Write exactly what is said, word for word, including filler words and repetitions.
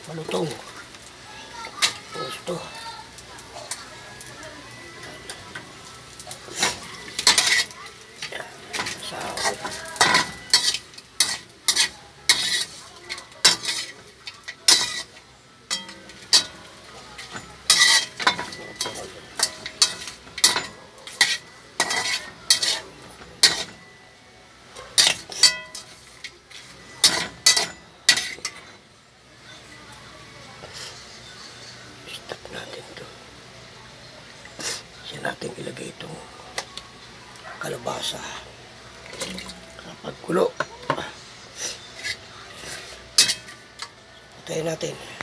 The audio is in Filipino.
malutong. Gusto. Sahog. Natin to. Siya natin ilagay itong kalabasa sa pagkulo. Patayin natin.